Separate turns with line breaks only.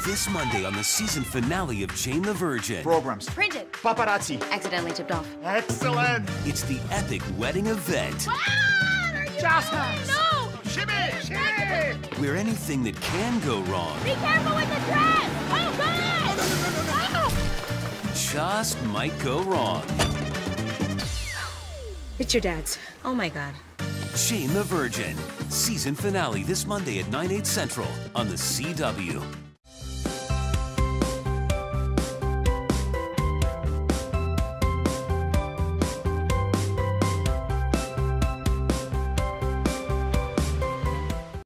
This Monday on the season finale of Jane the Virgin.
Programs.
Printed.
Paparazzi.
Accidentally tipped off.
Excellent.
It's the epic wedding event.
Just
No!
Shimmy! Shimmy!
Where anything that can go wrong
Be careful with the dress! Oh, God! No.
just might go wrong.
It's your dad's.
Oh, my God.
Jane the Virgin. Season finale this Monday at 9/8 Central on the CW.